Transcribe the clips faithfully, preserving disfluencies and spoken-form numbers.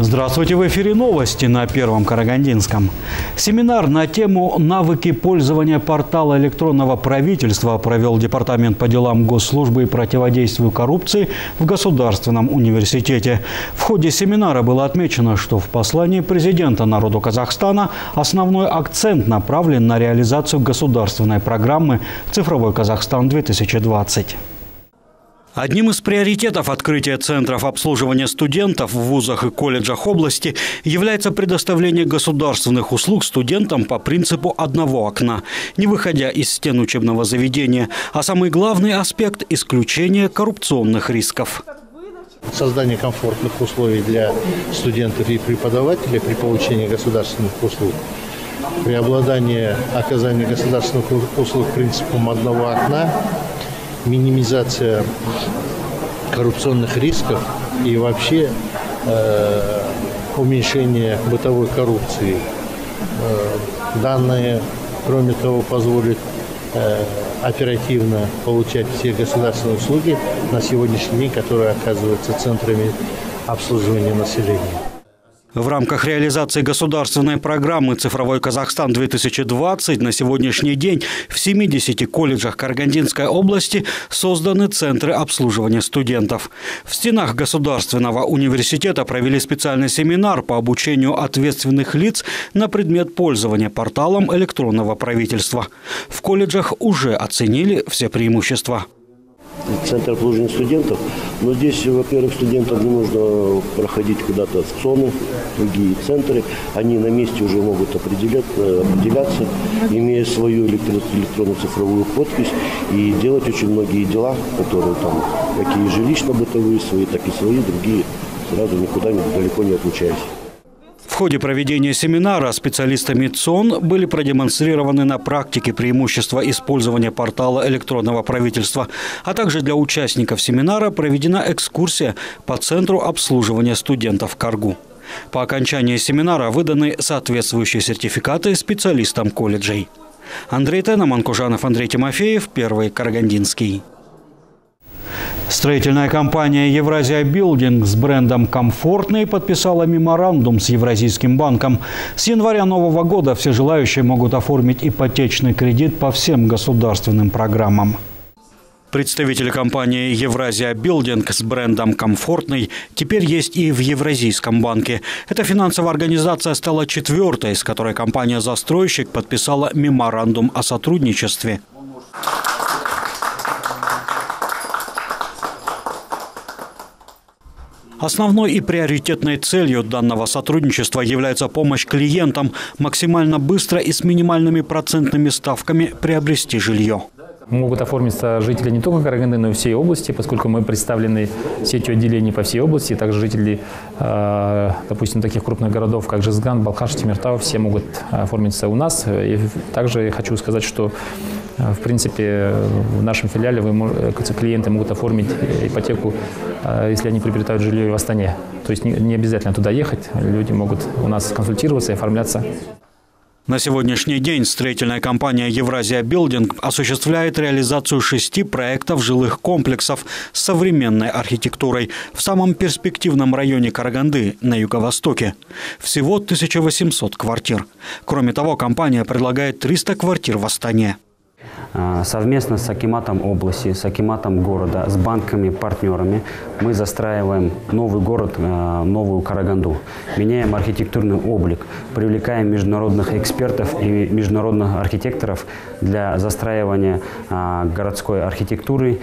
Здравствуйте, в эфире новости на Первом Карагандинском. Семинар на тему «Навыки пользования портала электронного правительства» провел Департамент по делам госслужбы и противодействию коррупции в Государственном университете. В ходе семинара было отмечено, что в послании президента народу Казахстана основной акцент направлен на реализацию государственной программы «Цифровой Казахстан-две тысячи двадцать». Одним из приоритетов открытия центров обслуживания студентов в вузах и колледжах области является предоставление государственных услуг студентам по принципу одного окна, не выходя из стен учебного заведения. А самый главный аспект – исключение коррупционных рисков. Создание комфортных условий для студентов и преподавателей при получении государственных услуг. Преобладание оказания государственных услуг принципом одного окна. Минимизация коррупционных рисков и вообще э, уменьшение бытовой коррупции. Э, данные, кроме того, позволят э, оперативно получать все государственные услуги на сегодняшний день, которые оказываются центрами обслуживания населения. В рамках реализации государственной программы «Цифровой Казахстан-две тысячи двадцать» на сегодняшний день в семидесяти колледжах Карагандинской области созданы центры обслуживания студентов. В стенах Государственного университета провели специальный семинар по обучению ответственных лиц на предмет пользования порталом электронного правительства. В колледжах уже оценили все преимущества. Центр обслуживания студентов, но здесь, во-первых, студентам не нужно проходить куда-то в ЦОНы, другие центры, они на месте уже могут определяться, имея свою электронную цифровую подпись и делать очень многие дела, которые там, какие жилищно-бытовые свои, так и свои, другие, сразу никуда далеко не отлучаясь. В ходе проведения семинара специалистами ЦОН были продемонстрированы на практике преимущества использования портала электронного правительства, а также для участников семинара проведена экскурсия по центру обслуживания студентов Каргу. По окончании семинара выданы соответствующие сертификаты специалистам колледжей. Андрей Тена, Манкужанов, Андрей Тимофеев, Первый Карагандинский. Строительная компания «Евразия Билдинг» с брендом «Комфортный» подписала меморандум с Евразийским банком. С января нового года все желающие могут оформить ипотечный кредит по всем государственным программам. Представители компании «Евразия Билдинг» с брендом «Комфортный» теперь есть и в Евразийском банке. Эта финансовая организация стала четвертой, с которой компания-застройщик подписала меморандум о сотрудничестве. Основной и приоритетной целью данного сотрудничества является помощь клиентам максимально быстро и с минимальными процентными ставками приобрести жилье. Могут оформиться жители не только Караганды, но и всей области, поскольку мы представлены сетью отделений по всей области. Также жители, допустим, таких крупных городов, как Жезган, Балхаш, Темиртау, все могут оформиться у нас. И также хочу сказать, что в принципе в нашем филиале вы, клиенты могут оформить ипотеку, если они приобретают жилье в Астане. То есть не обязательно туда ехать, люди могут у нас консультироваться и оформляться. На сегодняшний день строительная компания «Евразия Билдинг» осуществляет реализацию шести проектов жилых комплексов с современной архитектурой в самом перспективном районе Караганды на юго-востоке. Всего тысяча восемьсот квартир. Кроме того, компания предлагает триста квартир в Астане. Совместно с акиматом области, с акиматом города, с банками, партнерами мы застраиваем новый город, новую Караганду. Меняем архитектурный облик, привлекаем международных экспертов и международных архитекторов для застраивания городской архитектуры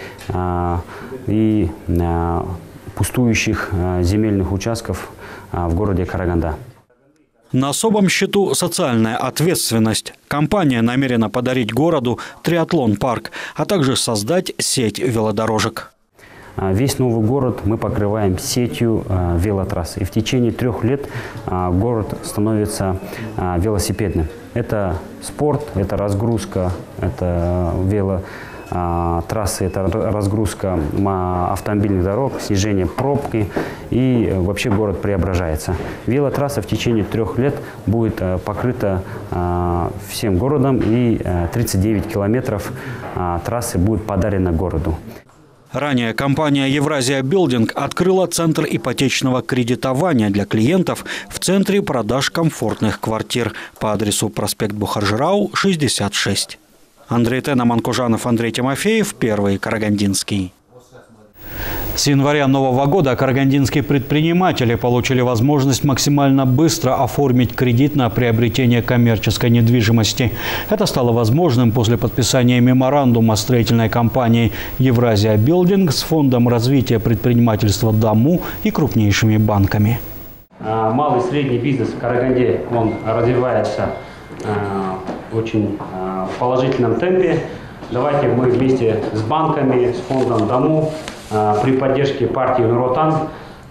и пустующих земельных участков в городе Караганда. На особом счету социальная ответственность. Компания намерена подарить городу триатлон-парк, а также создать сеть велодорожек. Весь новый город мы покрываем сетью велотрасс. И в течение трех лет город становится велосипедным. Это спорт, это разгрузка, это вело. Трассы – это разгрузка автомобильных дорог, снижение пробки, и вообще город преображается. Велотрасса в течение трех лет будет покрыта всем городом, и тридцать девять километров трассы будет подарено городу. Ранее компания «Евразия Билдинг» открыла центр ипотечного кредитования для клиентов в центре продаж комфортных квартир по адресу проспект Бухаржирау, шестьдесят шесть. Андрей Тен, Аман Кужанов, Андрей Тимофеев, Первый Карагандинский. С января нового года карагандинские предприниматели получили возможность максимально быстро оформить кредит на приобретение коммерческой недвижимости. Это стало возможным после подписания меморандума строительной компании «Евразия Билдинг» с Фондом развития предпринимательства «Даму» и крупнейшими банками. Малый и средний бизнес в Караганде, он развивается в очень положительном темпе. Давайте мы вместе с банками, с Фондом «Даму» при поддержке партии «Нуротан»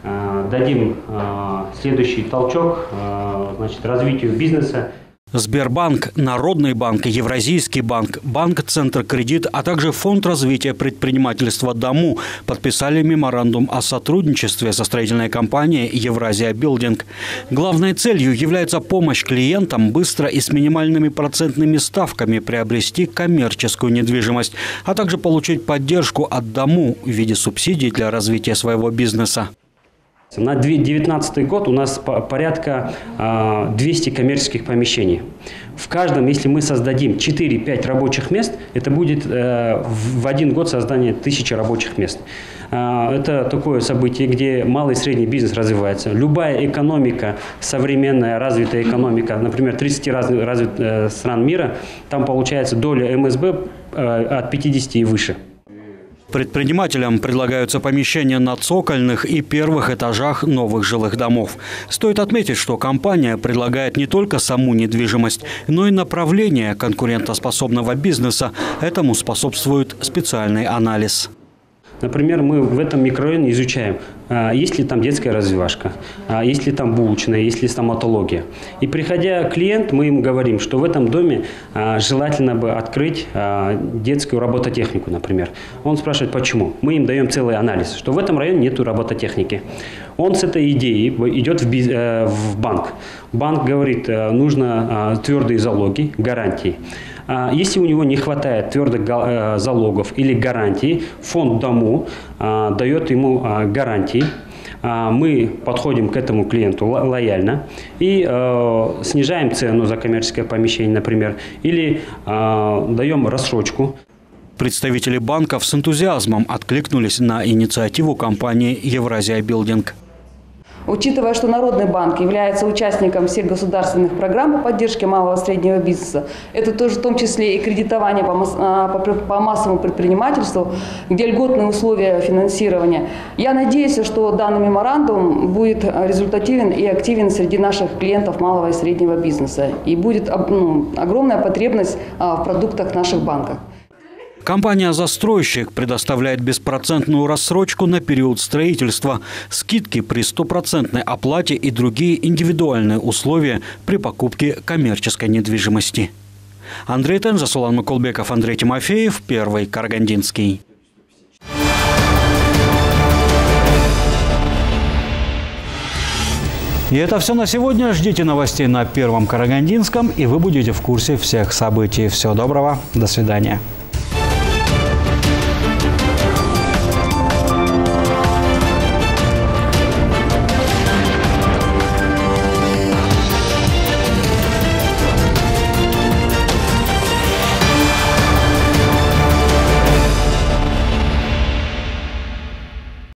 дадим следующий толчок, значит, развитию бизнеса. Сбербанк, Народный банк, Евразийский банк, Банк Центр Кредит, а также Фонд развития предпринимательства «Даму» подписали меморандум о сотрудничестве со строительной компанией «Евразия Билдинг». Главной целью является помощь клиентам быстро и с минимальными процентными ставками приобрести коммерческую недвижимость, а также получить поддержку от «Даму» в виде субсидий для развития своего бизнеса. На две тысячи девятнадцатый год у нас порядка двухсот коммерческих помещений. В каждом, если мы создадим четыре-пять рабочих мест, это будет в один год создание тысячи рабочих мест. Это такое событие, где малый и средний бизнес развивается. Любая экономика, современная развитая экономика, например, тридцать развитых стран мира, там получается доля эм эс бэ от пятидесяти и выше. Предпринимателям предлагаются помещения на цокольных и первых этажах новых жилых домов. Стоит отметить, что компания предлагает не только саму недвижимость, но и направление конкурентоспособного бизнеса. Этому способствует специальный анализ. Например, мы в этом микрорайоне изучаем, есть ли там детская развивашка, есть ли там булочная, есть ли стоматология. И приходя клиент, мы им говорим, что в этом доме желательно бы открыть детскую робототехнику, например. Он спрашивает, почему. Мы им даем целый анализ, что в этом районе нет робототехники. Он с этой идеей идет в, биз... в банк. Банк говорит, нужно твердые залоги, гарантии. Если у него не хватает твердых залогов или гарантий, фонд «Даму» дает ему гарантии. Мы подходим к этому клиенту лояльно и снижаем цену за коммерческое помещение, например, или даем рассрочку. Представители банков с энтузиазмом откликнулись на инициативу компании «Евразия Билдинг». Учитывая, что Народный банк является участником всех государственных программ по поддержке малого и среднего бизнеса, это тоже в том числе и кредитование по, масс, по, по массовому предпринимательству, где льготные условия финансирования. Я надеюсь, что данный меморандум будет результативен и активен среди наших клиентов малого и среднего бизнеса. И будет ну, огромная потребность в продуктах наших банков. Компания-застройщик предоставляет беспроцентную рассрочку на период строительства, скидки при стопроцентной оплате и другие индивидуальные условия при покупке коммерческой недвижимости. Андрей Тен, Жасулан Мыкулбеков, Андрей Тимофеев, Первый Карагандинский. И это все на сегодня. Ждите новостей на Первом Карагандинском, и вы будете в курсе всех событий. Всего доброго. До свидания.